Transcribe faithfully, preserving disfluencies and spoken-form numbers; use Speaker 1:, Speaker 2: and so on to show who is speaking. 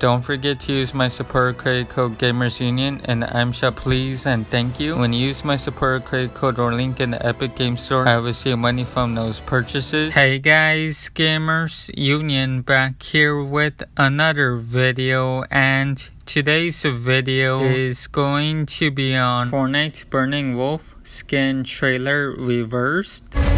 Speaker 1: don't forget to use my support credit code GamersUnion in the item shop, please and thank you. When you use my support credit code or link in the Epic Game Store, I will receive money from those purchases. Hey guys, Gamers Union back here with another video, and today's video is going to be on Fortnite Burning Wolf skin trailer reversed.